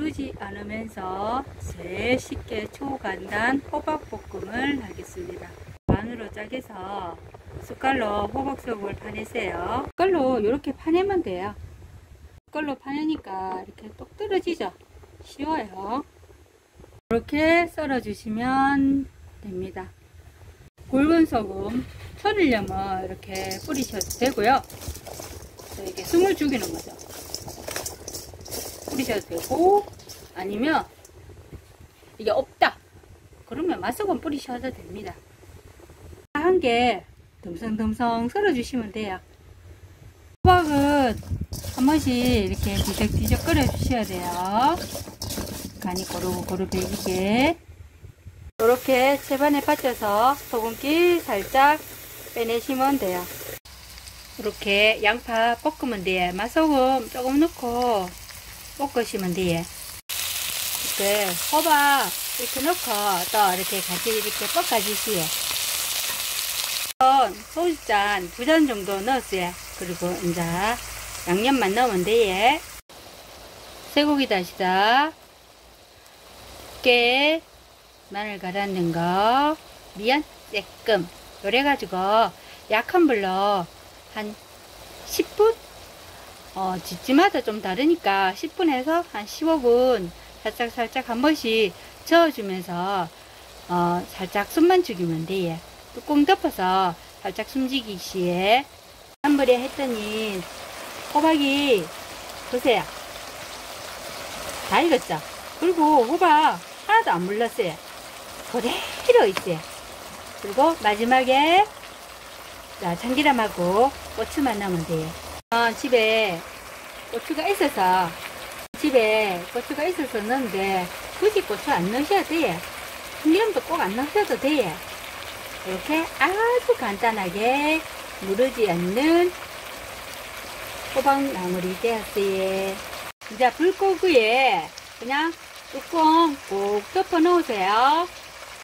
무르지 않으면서 제일 쉽게 초간단 호박볶음을 하겠습니다. 반으로 짜게서 숟갈로 호박속을 파내세요. 숟갈로 이렇게 파내면 돼요. 숟갈로 파내니까 이렇게 똑 떨어지죠. 쉬워요. 이렇게 썰어 주시면 됩니다. 굵은 소금 천일염을 이렇게 뿌리셔도 되고요. 이렇게 숨을 죽이는 거죠. 뿌리셔도 되고, 아니면 이게 없다 그러면 맛소금 뿌리셔도 됩니다. 한 개 듬성듬성 썰어 주시면 돼요. 호박은 한 번씩 이렇게 뒤적뒤적 끓여 주셔야 돼요. 간이 고루고루 배기게. 이렇게 채반에 받쳐서 소금기 살짝 빼내시면 돼요. 이렇게 양파 볶으면 돼요. 맛소금 조금 넣고 볶으시면 돼요. 이렇게 호박 이렇게 넣고 또 이렇게 같이 이렇게 볶아주시요. 소주잔 2잔 정도 넣었어요. 그리고 이제 양념만 넣으면 돼요. 쇠고기 다시다, 깨, 마늘 갈아낸 거, 미연 쬐끔 요래가지고 약한 불로 한 10분? 집집마다 좀 다르니까 10분에서 한 15분 살짝 한 번씩 저어주면서 살짝 숨만 죽이면 돼요. 뚜껑 덮어서 살짝 숨지기 시에 한 불에 했더니 호박이 보세요. 다 익었죠? 그리고 호박 하나도 안 물렀어요. 그대로 있어요. 그리고 마지막에 자, 참기름하고 고추만 넣으면 돼요. 집에 고추가 있어서 넣는데 굳이 고추 안 넣으셔도 돼요. 참기름도 꼭 안 넣으셔도 돼요. 이렇게 아주 간단하게 무르지 않는 호박나물이 되었어요. 이제 불고기에 그냥 뚜껑 꼭 덮어 놓으세요.